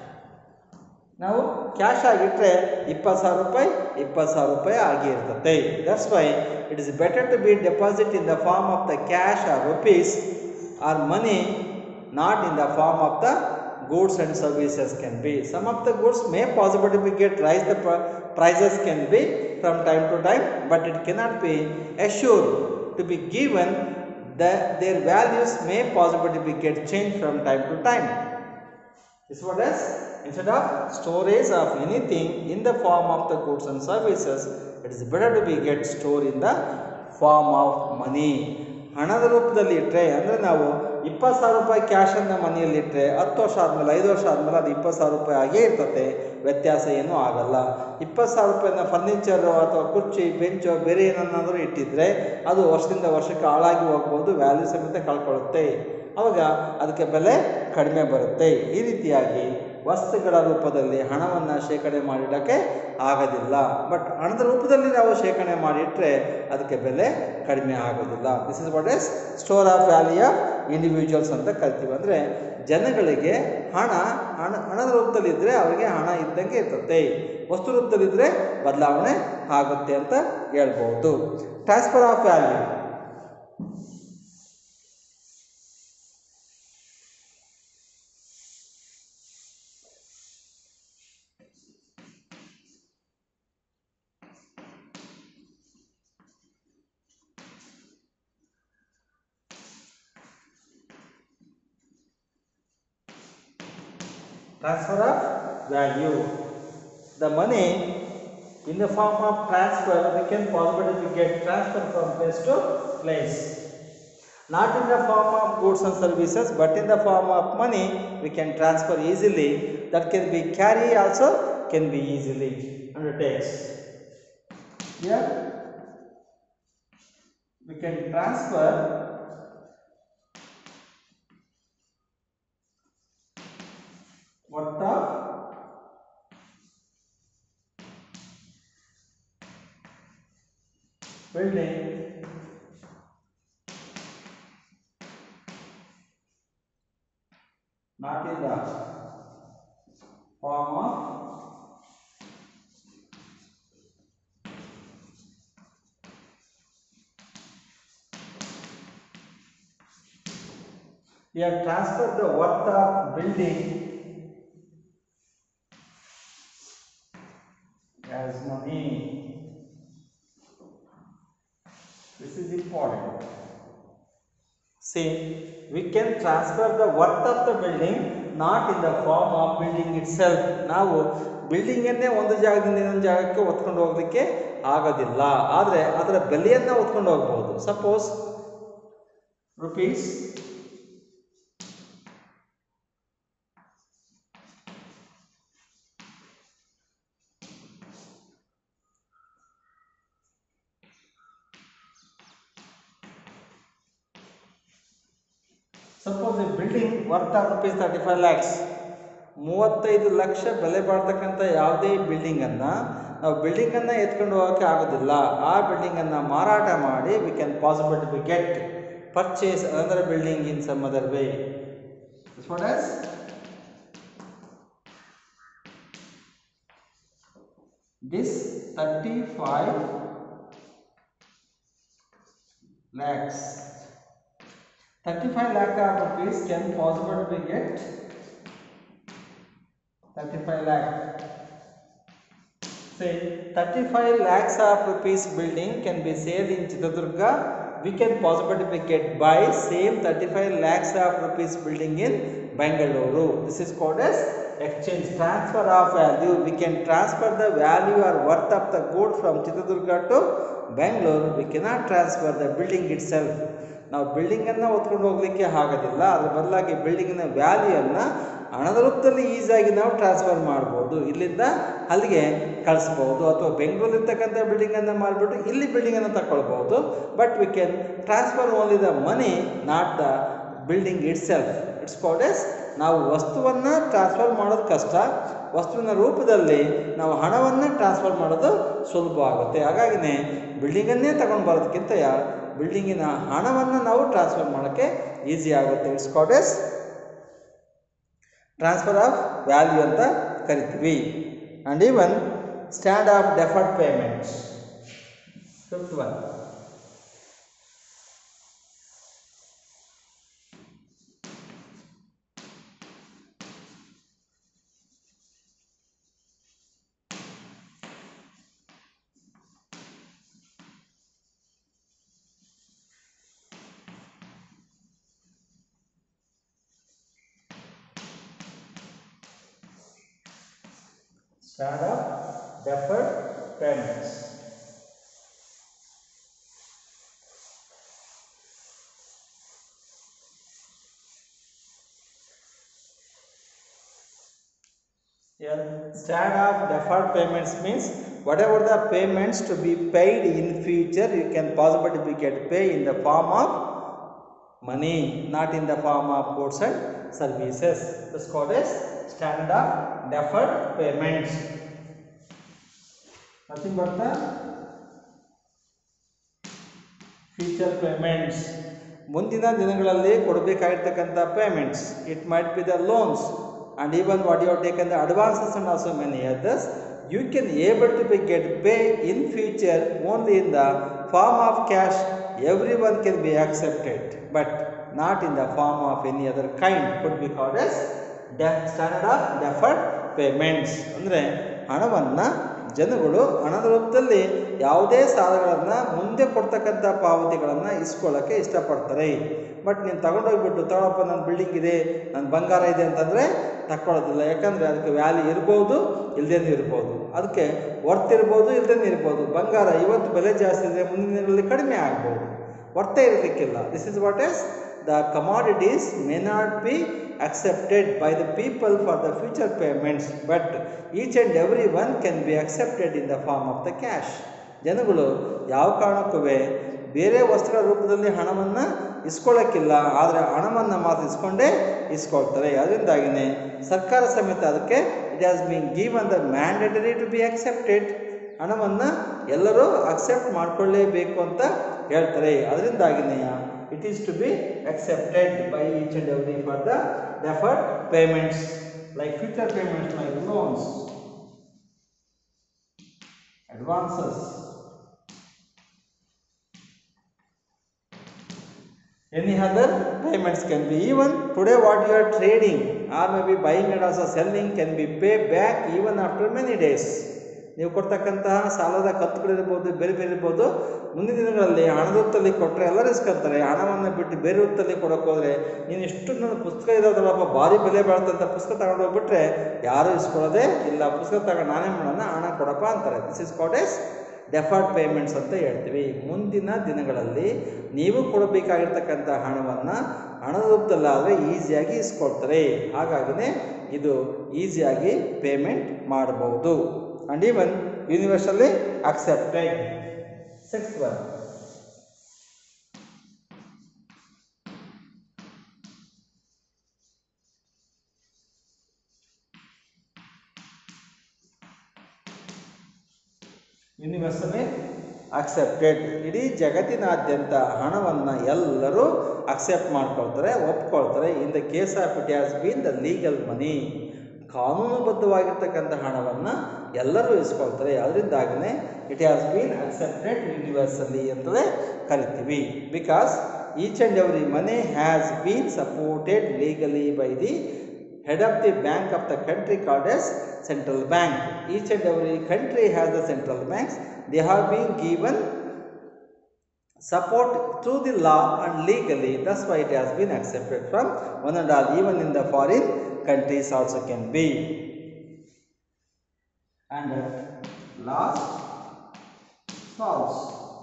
ನಾವು ಕ್ಯಾಶ್ ಆಗಿಟ್ಟರೆ 20,000 ರೂಪಾಯಿ 20,000 ರೂಪಾಯಿ ಆಗಿರ್ತದೆ. That's why it is better to be deposit in the form of the cash or rupees or money, not in the form of the goods and services can be. Some of the goods may possibly be get rise, the prices can be from time to time, but it cannot be assured to be given that their values may possibly be get changed from time to time. This what is, instead of storage of anything in the form of the goods and services, it is better to be get stored in the form of money. ಹಣದ ರೂಪದಲ್ಲಿ ಇಟ್ಟರೆ ಅಂದರೆ ನಾವು 20,000 ರೂಪಾಯಿ ಕ್ಯಾಶನ್ನು ಮನೆಯಲ್ಲಿಟ್ಟರೆ 10 ವರ್ಷ ಆದಮೇಲೆ 5 ವರ್ಷ ಆದಮೇಲೆ ಅದು 20,000 ರೂಪಾಯಿ ಆಗೇ ಇರ್ತದೆ, ವ್ಯತ್ಯಾಸ ಏನೂ ಆಗಲ್ಲ. 20,000 ರೂಪಾಯಿನ ಫರ್ನಿಚರು ಅಥವಾ ಕುರ್ಚಿ ಬೆಂಚು ಬೇರೆ ಏನನ್ನಾದರೂ ಇಟ್ಟಿದ್ರೆ ಅದು ವರ್ಷದಿಂದ ವರ್ಷಕ್ಕೆ ಹಾಳಾಗಿ ಹೋಗ್ಬೋದು, ವ್ಯಾಲ್ಯೂ ಸಮೇತ ಕಳ್ಕೊಳ್ಳುತ್ತೆ. ಆವಾಗ ಅದಕ್ಕೆ ಬೆಲೆ ಕಡಿಮೆ ಬರುತ್ತೆ. ಈ ರೀತಿಯಾಗಿ ವಸ್ತುಗಳ ರೂಪದಲ್ಲಿ ಹಣವನ್ನು ಶೇಖರಣೆ ಮಾಡಿಡೋಕ್ಕೆ ಆಗೋದಿಲ್ಲ. ಬಟ್ ಹಣದ ರೂಪದಲ್ಲಿ ನಾವು ಶೇಖರಣೆ ಮಾಡಿಟ್ರೆ ಅದಕ್ಕೆ ಬೆಲೆ ಕಡಿಮೆ ಆಗೋದಿಲ್ಲ. This is what is store of value of individuals ಅಂತ ಕರಿತೀವಿ. ಅಂದರೆ ಜನಗಳಿಗೆ ಹಣದ ರೂಪದಲ್ಲಿದ್ದರೆ ಅವರಿಗೆ ಹಣ ಇದ್ದಂಗೆ ಇರ್ತದೆ, ವಸ್ತು ರೂಪದಲ್ಲಿದ್ದರೆ ಬದಲಾವಣೆ ಆಗುತ್ತೆ ಅಂತ ಹೇಳ್ಬೋದು. Transfer of value. Transfer of value. The money in the form of transfer we can possibly get transfer from place to place. Not in the form of goods and services, but in the form of money we can transfer easily. That can be carry also can be easily undertakes. Here we can transfer worth of building not in the form of we have transferred the worth of building as money. This is important. See, we can transfer the worth of the building not in the form of building itself. ನಾವು ಬಿಲ್ಡಿಂಗ್ ಅನ್ನೇ ಒಂದು ಜಾಗದಿಂದ ಇನ್ನೊಂದು ಜಾಗಕ್ಕೆ ಹೊತ್ಕೊಂಡು ಹೋಗಲಿಕ್ಕೆ ಆಗೋದಿಲ್ಲ, ಆದರೆ ಅದರ ಬೆಲೆಯನ್ನು ಹೊತ್ಕೊಂಡು ಹೋಗ್ಬೋದು. Suppose rupees suppose a building worth of rupees 35 lakhs, 35 lakh ಬೆಲೆ ಬಾಳ್ತಕ್ಕಂಥ ಯಾವುದೇ ಬಿಲ್ಡಿಂಗನ್ನು ನಾವು ಬಿಲ್ಡಿಂಗನ್ನು ಎತ್ಕೊಂಡು ಹೋಗೋಕ್ಕೆ ಆಗೋದಿಲ್ಲ. ಆ ಬಿಲ್ಡಿಂಗನ್ನು ಮಾರಾಟ ಮಾಡಿ we can possible to be get purchase another building in some other way. This what is this 35 lakhs. 35 lakh of rupees can possible to get 35 lakh. Say 35 lakhs of rupees building can be sold in Chitradurga. We can possibly get buy same 35 lakhs of rupees building in Bangalore. This is called as exchange. Transfer of value. We can transfer the value or worth of the good from Chitradurga to Bangalore. We cannot transfer the building itself. ನಾವು ಬಿಲ್ಡಿಂಗನ್ನು ಹೊತ್ಕೊಂಡು ಹೋಗಲಿಕ್ಕೆ ಆಗೋದಿಲ್ಲ. ಅದರ ಬದಲಾಗಿ ಬಿಲ್ಡಿಂಗಿನ ವ್ಯಾಲ್ಯೂಯನ್ನು ಹಣದ ರೂಪದಲ್ಲಿ ಈಸಿಯಾಗಿ ನಾವು ಟ್ರಾನ್ಸ್ಫರ್ ಮಾಡ್ಬೋದು. ಇಲ್ಲಿಂದ ಅಲ್ಲಿಗೆ ಕಳಿಸ್ಬೋದು, ಅಥವಾ ಬೆಂಗಳೂರಿರ್ತಕ್ಕಂಥ ಬಿಲ್ಡಿಂಗನ್ನು ಮಾಡಿಬಿಟ್ಟು ಇಲ್ಲಿ ಬಿಲ್ಡಿಂಗನ್ನು ತಗೊಳ್ಬೋದು. But we can transfer only the money, not the building itself. It's called as, ನಾವು ವಸ್ತುವನ್ನು ಟ್ರಾನ್ಸ್ಫರ್ ಮಾಡೋದು ಕಷ್ಟ, ವಸ್ತುವಿನ ರೂಪದಲ್ಲಿ ನಾವು ಹಣವನ್ನು ಟ್ರಾನ್ಸ್ಫರ್ ಮಾಡೋದು ಸುಲಭ ಆಗುತ್ತೆ. ಹಾಗಾಗಿನೇ ಬಿಲ್ಡಿಂಗನ್ನೇ ತಗೊಂಡು ಬರೋದಕ್ಕಿಂತ ಬಿಲ್ಡಿಂಗಿನ ಹಣವನ್ನು ನಾವು ಟ್ರಾನ್ಸ್ಫರ್ ಮಾಡೋಕ್ಕೆ ಈಸಿ ಆಗುತ್ತೆ. It's called as transfer of value ಅಂತ ಕರಿತೀವಿ. And even stand of deferred payments. Fifth one, stand of deferred payments. Here, stand of deferred payments means whatever the payments to be paid in future, you can possibly get paid in the form of money, not in the form of goods and services. This is called as standard of deferred payments. Nothing but the future payments. ಮುಂದಿನ ದಿನಗಳಲ್ಲಿ ಕೊಡಬೇಕಾಗಿರ್ತಕ್ಕಂಥ payments. It might be the loans and even what you have taken the advances and also many others. You can able to be get pay in future only in the form of cash. Everyone can be accepted, but not in the form of any other kind. Could be called as standard of deferred payments. ಅಂದರೆ ಹಣವನ್ನು ಜನಗಳು ಹಣದ ರೂಪದಲ್ಲಿ ಯಾವುದೇ ಸಾಲಗಳನ್ನು ಮುಂದೆ ಕೊಡ್ತಕ್ಕಂಥ ಪಾವತಿಗಳನ್ನು ಇಸ್ಕೊಳ್ಳೋಕ್ಕೆ ಇಷ್ಟಪಡ್ತಾರೆ. ಬಟ್ ನೀನು ತಗೊಂಡೋಗ್ಬಿಟ್ಟು ತಗೊಳಪ್ಪ, ನನ್ನ ಬಿಲ್ಡಿಂಗ್ ಇದೆ, ನನ್ನ ಬಂಗಾರ ಇದೆ ಅಂತಂದರೆ ತಗೊಳ್ಳೋದಿಲ್ಲ. ಯಾಕಂದರೆ ಅದಕ್ಕೆ ವ್ಯಾಲ್ಯೂ ಇರ್ಬೋದು, ಇಲ್ಲದೇನೂ ಇರ್ಬೋದು, ಅದಕ್ಕೆ ವರ್ತ್ ಇರ್ಬೋದು, ಇಲ್ಲದೇನೂ ಇರ್ಬೋದು. ಬಂಗಾರ ಇವತ್ತು ಬೆಲೆ ಜಾಸ್ತಿ ಇದೆ, ಮುಂದಿನ ದಿನಗಳಲ್ಲಿ ಕಡಿಮೆ ಆಗ್ಬೋದು, ವರ್ತೇ ಇರಲಿಕ್ಕಿಲ್ಲ. This is what is the commodities may not be accepted by the people for the future payments, but each and every one can be accepted in the form of the cash. ಜನಗಳು ಯಾವ ಕಾರಣಕ್ಕೂ ಬೇರೆ ವಸ್ತುಗಳ ರೂಪದಲ್ಲಿ ಹಣವನ್ನು ಇಸ್ಕೊಳ್ಳೋಕ್ಕಿಲ್ಲ, ಆದರೆ ಹಣವನ್ನು ಮಾತ್ರ ಇಸ್ಕೊಳ್ತಾರೆ. ಅದರಿಂದಾಗಿಯೇ ಸರ್ಕಾರ ಸಮೇತ ಅದಕ್ಕೆ it has been given the mandatory to be accepted. ಹಣವನ್ನು ಎಲ್ಲರೂ ಅಕ್ಸೆಪ್ಟ್ ಮಾಡಿಕೊಳ್ಳೇಬೇಕು ಅಂತ ಹೇಳ್ತಾರೆ. ಅದರಿಂದಾಗಿಯೇ it is to be accepted by each and every for the deferred payments, like future payments, like loans, advances, any other payments can be. Even today what you are trading or maybe buying and also selling can be paid back even after many days. ನೀವು ಕೊಡ್ತಕ್ಕಂತಹ ಸಾಲದ ಕಂತುಗಳಿರ್ಬೋದು, ಬೇರೆ ಬೇರೆ ಇರ್ಬೋದು, ಮುಂದಿನ ದಿನಗಳಲ್ಲಿ ಹಣದ ರೂಪದಲ್ಲಿ ಕೊಟ್ಟರೆ ಎಲ್ಲರೂ ಇಸ್ಕೊಳ್ತಾರೆ. ಹಣವನ್ನು ಬಿಟ್ಟು ಬೇರೆ ರೂಪದಲ್ಲಿ ಕೊಡೋಕೆ ಹೋದರೆ, ನೀನು ಇಷ್ಟು ನನ್ನ ಪುಸ್ತಕ ಇರೋದ್ರಲ್ಲಪ್ಪ, ಭಾರಿ ಬೆಲೆ ಬಾಳ್ತಂಥ ಪುಸ್ತಕ ತಗೊಂಡು ಹೋಗ್ಬಿಟ್ರೆ ಯಾರೂ ಇಸ್ಕೊಳ್ಳೋದೇ ಇಲ್ಲ. ಪುಸ್ತಕ ತಗೊಂಡು ನಾನೇ ಮಾಡೋಣ, ಹಣ ಕೊಡಪ್ಪ ಅಂತಾರೆ. This is called as deferred payments ಅಂತ ಹೇಳ್ತೀವಿ. ಮುಂದಿನ ದಿನಗಳಲ್ಲಿ ನೀವು ಕೊಡಬೇಕಾಗಿರ್ತಕ್ಕಂಥ ಹಣವನ್ನು ಹಣದ ರೂಪದಲ್ಲಾದರೆ ಈಸಿಯಾಗಿ ಇಸ್ಕೊಳ್ತಾರೆ. ಹಾಗಾಗಿನೇ ಇದು ಈಸಿಯಾಗಿ ಪೇಮೆಂಟ್ ಮಾಡಬಹುದು. and even universally accepted. Sixth one, universally accepted. ಇಡೀ ಜಗತ್ತಿನಾದ್ಯಂತ ಹಣವನ್ನು ಎಲ್ಲರೂ ಅಕ್ಸೆಪ್ಟ್ ಮಾಡ್ಕೊಳ್ತಾರೆ, ಒಪ್ಕೊಳ್ತಾರೆ. In the case of it has been the legal money. ಕಾನೂನುಬದ್ಧವಾಗಿರ್ತಕ್ಕಂಥ ಹಣವನ್ನು ಎಲ್ಲರೂ ಇಸ್ಕೊಳ್ತಾರೆ. ಅದರಿಂದಾಗಲೇ it has been accepted universally ಅಂತಲೇ ಕರಿತೀವಿ. Because each and every money has been supported legally by the head of the bank of the country called as central bank. Each and every country has the central banks. They have been given support through the law and legally. That's why it has been accepted from one and all, even in the foreign countries also can be. And last, false.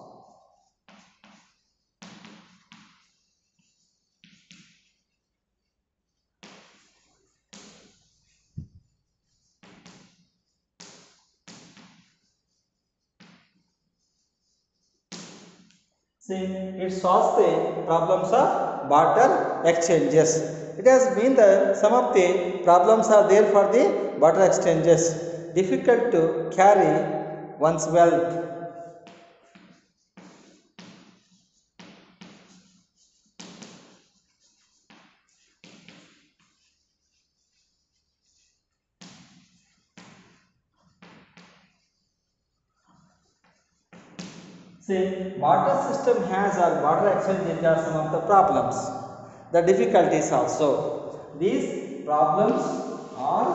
See, it solves the problems of barter exchanges. It has been the some of the problems are there for the barter exchanges. Difficult to carry one's wealth. See, barter system has or barter exchange are some of the problems, the difficulties also. These problems are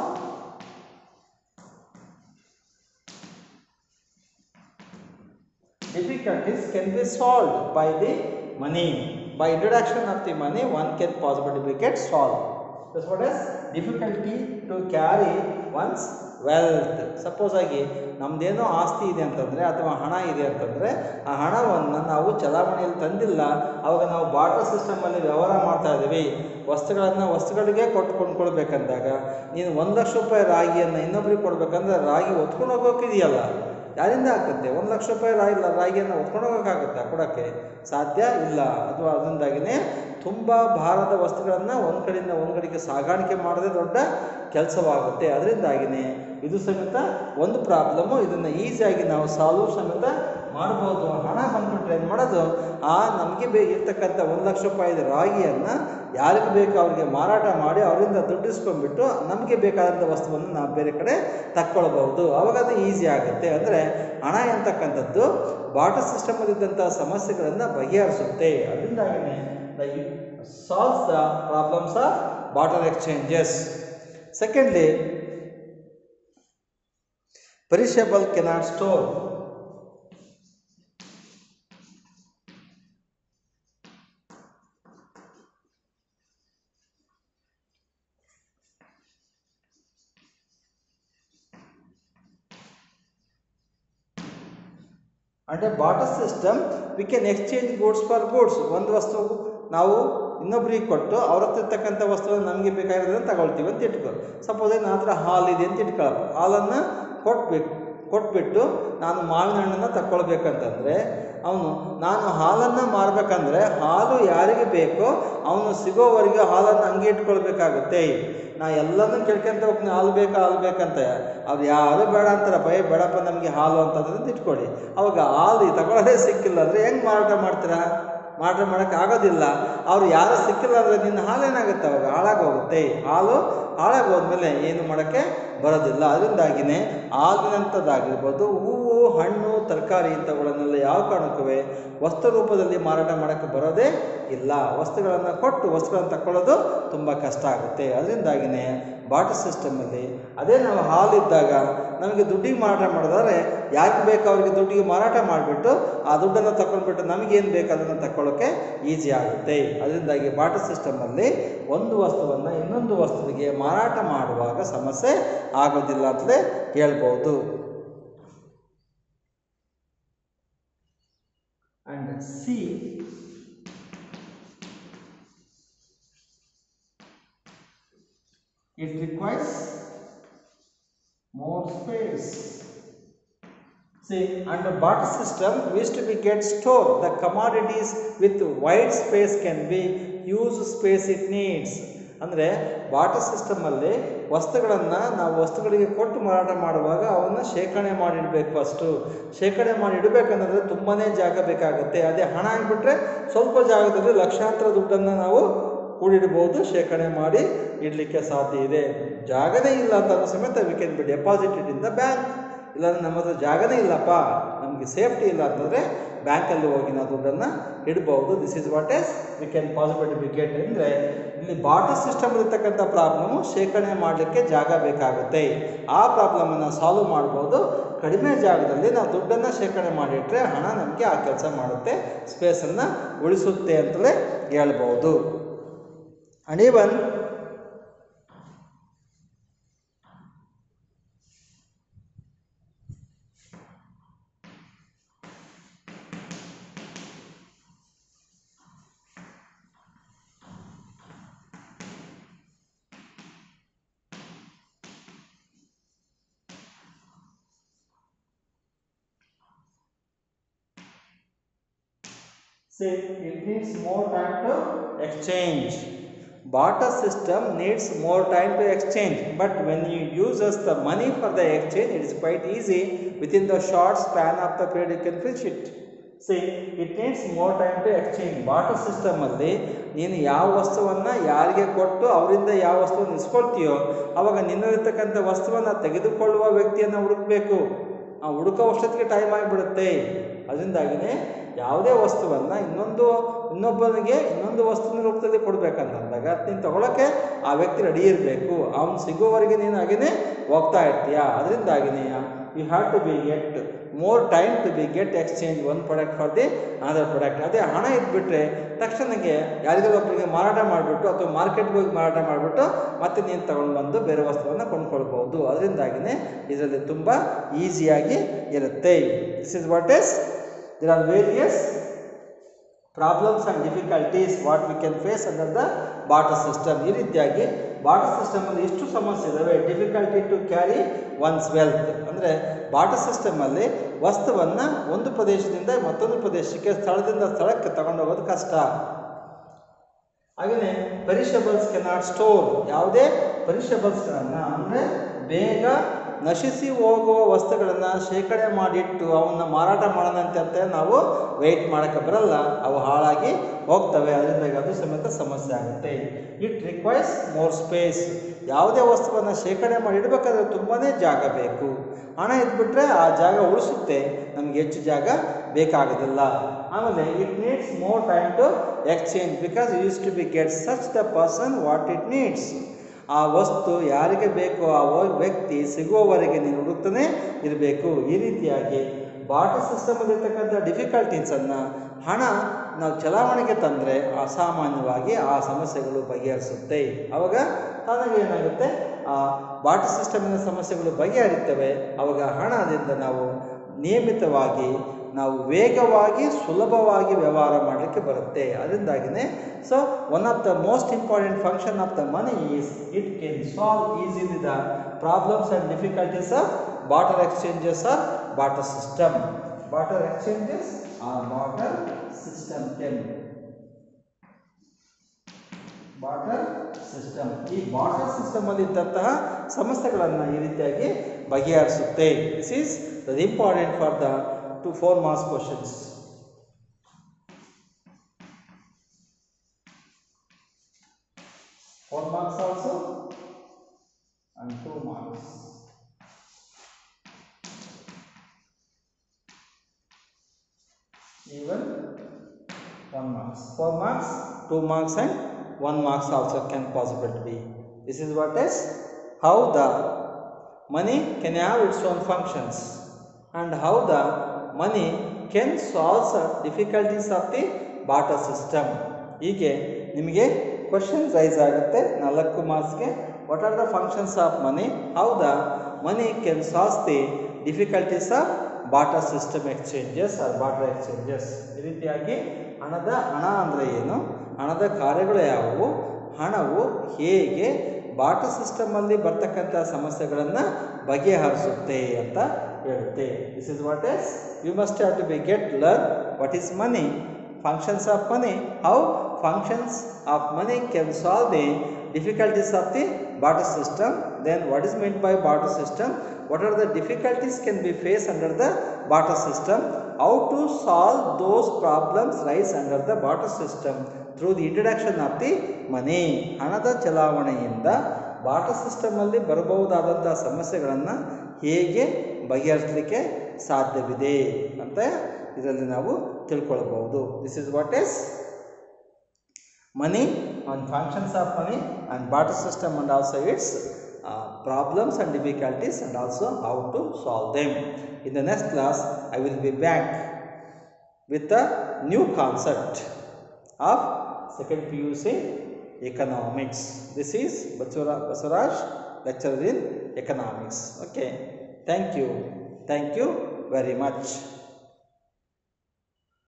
difficulties can be solved by the money. By introduction of the money, one can possibly get solved. That's what is difficulty to carry one's wealth. Suppose ಆಗಿ ನಮ್ದೇನೋ ಆಸ್ತಿ ಇದೆ ಅಂತಂದರೆ ಅಥವಾ ಹಣ ಇದೆ ಅಂತಂದರೆ ಆ ಹಣವನ್ನು ನಾವು ಚಲಾವಣೆಯಲ್ಲಿ ತಂದಿಲ್ಲ, ಅವಾಗ ನಾವು ಬಾರ್ಟರ್ ಸಿಸ್ಟಮಲ್ಲಿ ವ್ಯವಹಾರ ಮಾಡ್ತಾ ಇದ್ದೀವಿ. ವಸ್ತುಗಳಿಗೆ ಕೊಟ್ಟು ಕೊಂಡ್ಕೊಳ್ಬೇಕಂದಾಗ ನೀನು 1 ಲಕ್ಷ ರೂಪಾಯಿ ರಾಗಿಯನ್ನು ಇನ್ನೊಬ್ರಿಗೆ ಕೊಡ್ಬೇಕಂದ್ರೆ ರಾಗಿ ಹೊತ್ಕೊಂಡು ಹೋಗೋಕ್ಕಿದೆಯಲ್ಲ, ಯಾರಿಂದ ಆಗ್ತದೆ? 1 ಲಕ್ಷ ರೂಪಾಯಿ ರಾಗಿಯನ್ನು ಹೊತ್ಕೊಂಡು ಹೋಗೋಕ್ಕಾಗುತ್ತಾ? ಕೊಡೋಕ್ಕೆ ಸಾಧ್ಯ ಇಲ್ಲ. ಅಥವಾ ಅದರಿಂದಾಗಿಯೇ ತುಂಬ ಭಾರದ ವಸ್ತುಗಳನ್ನು ಒಂದು ಕಡೆಯಿಂದ ಒಂದು ಕಡೆಗೆ ಸಾಗಾಣಿಕೆ ಮಾಡೋದೇ ದೊಡ್ಡ ಕೆಲಸವಾಗುತ್ತೆ. ಅದರಿಂದಾಗಿಯೇ ಇದು ಸಮೇತ ಒಂದು ಪ್ರಾಬ್ಲಮ್ಮು. ಇದನ್ನು ಈಸಿಯಾಗಿ ನಾವು ಸಾಲ್ವ್ ಸಮೇತ ಮಾಡ್ಬೋದು. ಹಣ ಬಂದ್ಬಿಟ್ರೆ ಏನು ಮಾಡೋದು, ನಮಗೆ ಇರ್ತಕ್ಕಂಥ 1 ಲಕ್ಷ ರೂಪಾಯಿದ ರಾಗಿಯನ್ನು ಯಾರಿಗೆ ಬೇಕು ಅವ್ರಿಗೆ ಮಾರಾಟ ಮಾಡಿ ಅವರಿಂದ ದುಡ್ಡಿಸ್ಕೊಂಡ್ಬಿಟ್ಟು ನಮಗೆ ಬೇಕಾದಂಥ ವಸ್ತುವನ್ನು ನಾವು ಬೇರೆ ಕಡೆ ತಕ್ಕೊಳ್ಬಹುದು. ಅವಾಗ ಅದು ಈಸಿ ಆಗುತ್ತೆ. ಅಂದರೆ ಹಣ ಎಂತಕ್ಕಂಥದ್ದು ಬಾರ್ಟರ್ ಸಿಸ್ಟಮಲ್ಲಿದ್ದಂಥ ಸಮಸ್ಯೆಗಳನ್ನು ಬಗೆಹರಿಸುತ್ತೆ. ಅದರಿಂದಾಗಿಯೇ solves the problems of barter exchanges. Secondly, perishable cannot store. Under barter system, we can exchange goods for goods. ಒಂದು ವಸ್ತು ನಾವು ಇನ್ನೊಬ್ರಿಗೆ ಕೊಟ್ಟು ಅವ್ರ ಹತ್ರ ಇರ್ತಕ್ಕಂಥ ವಸ್ತುವನ್ನು ನಮಗೆ ಬೇಕಾಗಿರೋದನ್ನು ತಗೊಳ್ತೀವಿ ಅಂತ ಇಟ್ಕೊ. ಸಪೋಸ್ ನನ್ನ ಹತ್ರ ಹಾಲು ಇದೆ ಅಂತ ಇಟ್ಕೊಳ್ಳಪ್ಪ. ಹಾಲನ್ನು ಕೊಟ್ಬಿಟ್ಟು ನಾನು ಮಾವಿನ ಹಣ್ಣನ್ನು ತಗೊಳ್ಬೇಕಂತಂದರೆ ನಾನು ಹಾಲನ್ನು ಮಾರಬೇಕಂದ್ರೆ ಹಾಲು ಯಾರಿಗೆ ಬೇಕೋ ಅವನು ಸಿಗೋವರೆಗೆ ಹಾಲನ್ನು ಹಂಗೆ ಇಟ್ಕೊಳ್ಬೇಕಾಗುತ್ತೆ. ನಾ ಎಲ್ಲನೂ ಕೇಳ್ಕೊಂತ ಹೋಗ್ತೀನಿ, ಹಾಲು ಬೇಕಂತ. ಅವ್ರು ಯಾರು ಬೇಡ ಅಂತಾರೆ, ಬೇಡಪ್ಪ ನಮಗೆ ಹಾಲು ಅಂತಂದ್ರೆ ಇಟ್ಕೊಳ್ಳಿ. ಅವಾಗ ಹಾಲು ತಗೊಳ್ಳೋದೇ ಸಿಕ್ಕಿಲ್ಲ ಅಂದರೆ ಹೆಂಗೆ ಮಾರಾಟ ಮಾಡ್ತೀರಾ? ಮಾರಾಟ ಮಾಡೋಕ್ಕೆ ಆಗೋದಿಲ್ಲ. ಅವ್ರು ಯಾರು ಸಿಕ್ಕಿಲ್ಲ ಅಂದರೆ ನಿನ್ನ ಹಾಲೇನಾಗುತ್ತೆ, ಅವಾಗ ಹಾಳಾಗೋಗುತ್ತೆ. ಹಾಲು ಹಾಳಾಗೋದ್ಮೇಲೆ ಏನು ಮಾಡೋಕ್ಕೆ ಬರೋದಿಲ್ಲ. ಅದರಿಂದಾಗಿಯೇ ಹಾಲಿನಂಥದ್ದಾಗಿರ್ಬೋದು, ಹೂವು, ಹಣ್ಣು, ತರಕಾರಿ ಇಂಥವುಗಳನ್ನೆಲ್ಲ ಯಾವ ಕಾರಣಕ್ಕೂ ವಸ್ತು ರೂಪದಲ್ಲಿ ಮಾರಾಟ ಮಾಡೋಕ್ಕೆ ಬರೋದೇ ಇಲ್ಲ. ವಸ್ತುಗಳನ್ನು ಕೊಟ್ಟು ವಸ್ತುಗಳನ್ನು ತಗೊಳ್ಳೋದು ತುಂಬ ಕಷ್ಟ ಆಗುತ್ತೆ. ಅದರಿಂದಾಗಿಯೇ ಬಾರ್ಟರ್ ಸಿಸ್ಟಮಲ್ಲಿ ಅದೇ ನಾವು ಹಾಲಿದ್ದಾಗ ನಮಗೆ ದುಡ್ಡಿಗೆ ಮಾರಾಟ ಮಾಡಿದರೆ ಯಾಕೆ ಬೇಕು ಅವ್ರಿಗೆ ದುಡ್ಡಿಗೆ ಮಾರಾಟ ಮಾಡಿಬಿಟ್ಟು ಆ ದುಡ್ಡನ್ನು ತಗೊಂಡ್ಬಿಟ್ಟು ನಮಗೇನು ಬೇಕು ಅದನ್ನು ತಗೊಳ್ಳೋಕ್ಕೆ ಈಸಿ ಆಗುತ್ತೆ. ಅದರಿಂದಾಗಿ ಬಾರ್ಟರ್ ಸಿಸ್ಟಮಲ್ಲಿ ಒಂದು ವಸ್ತುವನ್ನು ಇನ್ನೊಂದು ವಸ್ತುವಿಗೆ ಮಾರಾಟ ಮಾಡುವಾಗ ಸಮಸ್ಯೆ ಆಗೋದಿಲ್ಲ ಅಂತಲೇ ಹೇಳ್ಬೋದು. And C, it requires more space. See, under barter system, wish to be get store the commodities with wide space can be use space it needs. ಅಂದರೆ ಬಾರ್ಟರ್ ಸಿಸ್ಟಮಲ್ಲಿ ವಸ್ತುಗಳನ್ನು ನಾವು ವಸ್ತುಗಳಿಗೆ ಕೊಟ್ಟು ಮಾರಾಟ ಮಾಡುವಾಗ ಅವನ್ನು ಶೇಖರಣೆ ಮಾಡಿಡಬೇಕು. ಫಸ್ಟು ಶೇಖರಣೆ ಮಾಡಿ ಇಡಬೇಕಂದ್ರೆ ತುಂಬಾ ಜಾಗ ಬೇಕಾಗುತ್ತೆ. ಅದೇ ಹಣ ಆಗಿಬಿಟ್ರೆ ಸ್ವಲ್ಪ ಜಾಗದಲ್ಲಿ ಲಕ್ಷಾಂತರ ದುಡ್ಡನ್ನು ನಾವು ಕೂಡಿಡ್ಬೋದು, ಶೇಖರಣೆ ಮಾಡಿ ಇಡಲಿಕ್ಕೆ ಸಾಧ್ಯ ಇದೆ. ಜಾಗನೇ ಇಲ್ಲ ಅಂತ ಸಮೇತ we can be deposited in the bank. ಇಲ್ಲಾಂದರೆ ನಮ್ಮ ಹತ್ರ ಜಾಗನೇ ಇಲ್ಲಪ್ಪ, ನಮಗೆ ಸೇಫ್ಟಿ ಇಲ್ಲ ಅಂತಂದರೆ ಬ್ಯಾಂಕಲ್ಲಿ ಹೋಗಿ ನಾವು ದುಡ್ಡನ್ನು ಇಡ್ಬೋದು. This is what as we can possibility get. ಅಂದರೆ ಇಲ್ಲಿ ಬಾಟರ್ ಸಿಸ್ಟಮ್ ಇರತಕ್ಕಂಥ ಪ್ರಾಬ್ಲಮ್ಮು ಶೇಖರಣೆ ಮಾಡಲಿಕ್ಕೆ ಜಾಗ ಬೇಕಾಗುತ್ತೆ. ಆ ಪ್ರಾಬ್ಲಮನ್ನು ಸಾಲ್ವ್ ಮಾಡ್ಬೋದು. ಕಡಿಮೆ ಜಾಗದಲ್ಲಿ ನಾವು ದುಡ್ಡನ್ನು ಶೇಖರಣೆ ಮಾಡಿಟ್ರೆ ಹಣ ನಮಗೆ ಆ ಕೆಲಸ ಮಾಡುತ್ತೆ, ಸ್ಪೇಸನ್ನು ಉಳಿಸುತ್ತೆ ಅಂತಲೇ ಹೇಳ್ಬೋದು. And even say it needs more time to exchange. Barter system needs more time to exchange, but when you use the money for the exchange, it is quite easy. Within the short span of the period you can finish it. See, it needs more time to exchange. Barter system ಅಲ್ಲಿ ನೀನು ಯಾವ ವಸ್ತುವನ್ನು ಯಾರಿಗೆ ಕೊಟ್ಟು ಅವರಿಂದ ಯಾವ ವಸ್ತುವನ್ನು ಇಸ್ಕೊಳ್ತೀಯೋ ಆವಾಗ ನಿನ್ನಲ್ಲಿರ್ತಕ್ಕಂಥ ವಸ್ತುವನ್ನು ತೆಗೆದುಕೊಳ್ಳುವ ವ್ಯಕ್ತಿಯನ್ನು ಹುಡುಕಬೇಕು. ಆ ಹುಡುಕೋ ವರ್ಷಕ್ಕೆ ಟೈಮ್ ಆಗಿಬಿಡುತ್ತೆ. ಅದರಿಂದಾಗಿಯೇ ಯಾವುದೇ ವಸ್ತುವನ್ನು ಇನ್ನೊಬ್ಬನಿಗೆ ಇನ್ನೊಂದು ವಸ್ತುವಿನ ರೂಪದಲ್ಲಿ ಕೊಡಬೇಕಂತಂದಾಗ ನೀನು ತಗೊಳ್ಳೋಕ್ಕೆ ಆ ವ್ಯಕ್ತಿ ರೆಡಿ ಇರಬೇಕು. ಅವನು ಸಿಗೋವರೆಗೆ ನೀನು ಹಾಗೇ ಹೋಗ್ತಾ ಇರ್ತೀಯ. ಅದರಿಂದಾಗಿಯೇ you have to be get more time to be get exchange one product for the another product. ಅದೇ ಹಣ ಇದ್ಬಿಟ್ರೆ ತಕ್ಷಣಕ್ಕೆ ಯಾರಿಗೊಬ್ಬರಿಗೆ ಮಾರಾಟ ಮಾಡಿಬಿಟ್ಟು ಅಥವಾ ಮಾರ್ಕೆಟ್ಗೆ ಹೋಗಿ ಮಾರಾಟ ಮಾಡಿಬಿಟ್ಟು ಮತ್ತೆ ನೀನು ತಗೊಂಡು ಬಂದು ಬೇರೆ ವಸ್ತುವನ್ನು ಕೊಂಡ್ಕೊಳ್ಬೋದು. ಅದರಿಂದಾಗಿಯೇ ಇದರಲ್ಲಿ ತುಂಬ ಈಸಿಯಾಗಿ ಇರುತ್ತೆ. This is what is there are various problems and difficulties what we can face under the barter system. ಈ ರೀತಿಯಾಗಿ ಬಾಟರ್ ಸಿಸ್ಟಮ್ ಅಲ್ಲಿ ಎಷ್ಟು ಸಮಸ್ಯೆ ಇದಾವೆ. Difficulty to carry one's wealth ಅಂದರೆ ಬಾಟರ್ ಸಿಸ್ಟಮ್ ಅಲ್ಲಿ ವಸ್ತುವನ್ನು ಒಂದು ಪ್ರದೇಶದಿಂದ ಮತ್ತೊಂದು ಪ್ರದೇಶಕ್ಕೆ ಸ್ಥಳದಿಂದ ಸ್ಥಳಕ್ಕೆ ತಗೊಂಡೋಗೋದು ಕಷ್ಟ. ಹಾಗೆಯೇ ಪೆರಿಷಬಲ್ಸ್ ಕೆನಾಟ್ ಸ್ಟೋರ್, ಯಾವುದೇ ಪೆರಿಷಬಲ್ಸ್ಗಳನ್ನು ಅಂದರೆ ಬೇಗ ನಶಿಸಿ ಹೋಗುವ ವಸ್ತುಗಳನ್ನು ಶೇಖರಣೆ ಮಾಡಿಟ್ಟು ಅವನ್ನ ಮಾರಾಟ ಮಾಡೋಣಂತೆ ನಾವು ವೆಯ್ಟ್ ಮಾಡೋಕ್ಕೆ ಬರಲ್ಲ, ಅವು ಹಾಳಾಗಿ ಹೋಗ್ತವೆ. ಅದರಿಂದ ಅದು ಸಮೇತ ಸಮಸ್ಯೆ ಆಗುತ್ತೆ. It requires more space. ಯಾವುದೇ ವಸ್ತುವನ್ನು ಶೇಖರಣೆ ಮಾಡಿ ಇಡಬೇಕಾದ್ರೆ ತುಂಬಾ ಜಾಗ ಬೇಕು. ಹಣ ಇದ್ಬಿಟ್ರೆ ಆ ಜಾಗ ಉಳಿಸುತ್ತೆ, ನಮಗೆ ಹೆಚ್ಚು ಜಾಗ ಬೇಕಾಗೋದಿಲ್ಲ. ಆಮೇಲೆ it needs more time to exchange because use to be get such the person what it needs. ಆ ವಸ್ತು ಯಾರಿಗೆ ಬೇಕೋ ಆ ವ್ಯಕ್ತಿ ಸಿಗುವವರೆಗೆ ನೀನು ಹುಡುಕ್ತಾನೆ ಇರಬೇಕು. ಈ ರೀತಿಯಾಗಿ ಬಾಟರ್ ಸಿಸ್ಟಮಲ್ಲಿರ್ತಕ್ಕಂಥ ಡಿಫಿಕಲ್ಟೀಸನ್ನು ಹಣ ನಾವು ಚಲಾವಣೆಗೆ ತಂದರೆ ಅಸಾಮಾನ್ಯವಾಗಿ ಆ ಸಮಸ್ಯೆಗಳು ಬಗೆಹರಿಸುತ್ತೆ. ಆವಾಗ ತಾನಾಗೆ ಏನಾಗುತ್ತೆ, ಆ ಬಾಟರ್ ಸಿಸ್ಟಮಿನ ಸಮಸ್ಯೆಗಳು ಬಗೆಹರಿತವೆ. ಆವಾಗ ಹಣದಿಂದ ನಾವು ನಿಯಮಿತವಾಗಿ ನಾವು ವೇಗವಾಗಿ ಸುಲಭವಾಗಿ ವ್ಯವಹಾರ ಮಾಡಲಿಕ್ಕೆ ಬರುತ್ತೆ. ಅದರಿಂದಾಗಿಯೇ so one of the most important function of the money is it can solve easily the problems and difficulties of barter exchanges or barter system. Barter exchanges or barter system. Barter system ಈ ಬಾಟರ್ ಸಿಸ್ಟಮಲ್ಲಿ ಇದ್ದಂತಹ ಸಮಸ್ಯೆಗಳನ್ನು ಈ ರೀತಿಯಾಗಿ ಬಗೆಹರಿಸುತ್ತೆ. This is very important for the 4 marks questions. Four marks also and 2 marks. Even 1 marks. 4 marks, 2 marks and 1 marks also can possible to be. This is what is how the money can have its own functions and how the money can solve the difficulties of the barter system. ಹೀಗೆ ನಿಮಗೆ ಕ್ವಶನ್ಸ್ ರೈಸ್ ಆಗುತ್ತೆ 4 ಮಾರ್ಕ್ಸ್ಗೆ. What are the functions of money, how the money can solve the difficulties of barter system exchanges or barter exchanges. ಈ ರೀತಿಯಾಗಿ ಹಣ ಅಂದರೆ ಏನು, ಹಣದ ಕಾರ್ಯಗಳು ಯಾವುವು, ಹಣವು ಹೇಗೆ ಬಾಟರ್ ಸಿಸ್ಟಮಲ್ಲಿ ಬರ್ತಕ್ಕಂಥ ಸಮಸ್ಯೆಗಳನ್ನು ಬಗೆಹರಿಸುತ್ತೆ ಅಂತ ಹೇಳುತ್ತೆ. This is what is you must have to be learn what is money, functions of money, how functions of money can solve the difficulties of the barter system. Then what is meant by barter system, what are the difficulties can be faced under the barter system, how to solve those problems rise under the barter system through the introduction of the money. ಹಣದ ಚಲಾವಣೆಯಿಂದ ಬಾಟರ್ ಸಿಸ್ಟಮಲ್ಲಿ ಬರಬಹುದಾದಂಥ ಸಮಸ್ಯೆಗಳನ್ನು ಹೇಗೆ ಬಗೆಹರಿಸಲಿಕ್ಕೆ ಸಾಧ್ಯವಿದೆ ಅಂತ ಇದರಲ್ಲಿ ನಾವು ತಿಳ್ಕೊಳ್ಬಹುದು. This is what is money, on functions of money and barter system, and also its problems and difficulties, and also how to solve them. In the next class I will be back with a new concept of second PUC economics. This is Basuraj, lecturer in economics. Okay, thank you very much.